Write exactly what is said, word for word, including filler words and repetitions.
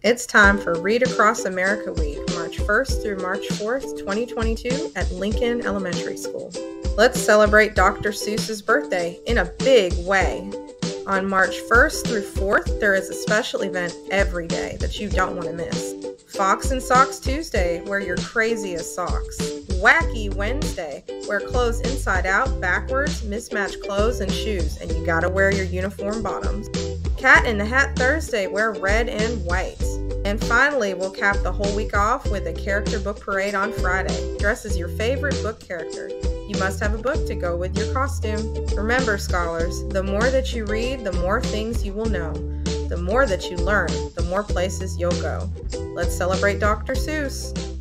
It's time for Read Across America Week, March first through March fourth, twenty twenty-two at Lincoln Elementary School. Let's celebrate Doctor Seuss's birthday in a big way. On March first through fourth, there is a special event every day that you don't want to miss. Fox and Socks Tuesday, wear your craziest socks. Wacky Wednesday, wear clothes inside out, backwards, mismatched clothes and shoes, and you gotta wear your uniform bottoms. Cat in the Hat Thursday, wear red and white. And finally, we'll cap the whole week off with a character book parade on Friday. Dress as your favorite book character. You must have a book to go with your costume. Remember, scholars, the more that you read, the more things you will know. The more that you learn, the more places you'll go. Let's celebrate Doctor Seuss.